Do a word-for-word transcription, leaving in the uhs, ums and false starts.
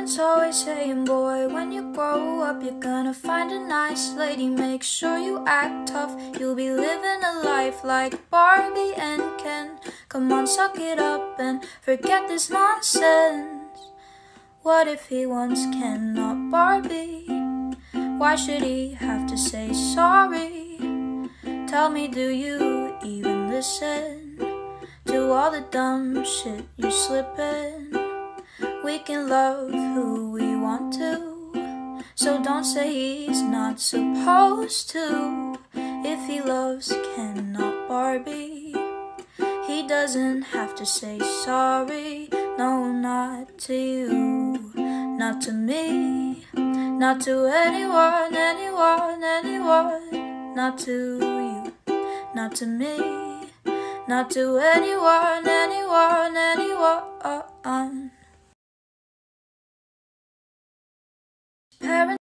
parents always saying, boy, when you grow up you're gonna find a nice lady. Make sure you act tough, you'll be living a life like Barbie and Ken. Come on, suck it up and forget this nonsense. What if he wants Ken, not Barbie? Why should he have to say sorry? Tell me, do you even listen to all the dumb shit you slip in? We can love who we want to, so don't say he's not supposed to. If he loves Ken, not Barbie, he doesn't have to say sorry. No, not to you, not to me, not to anyone, anyone, anyone. Not to you, not to me, not to anyone, anyone, anyone. Parents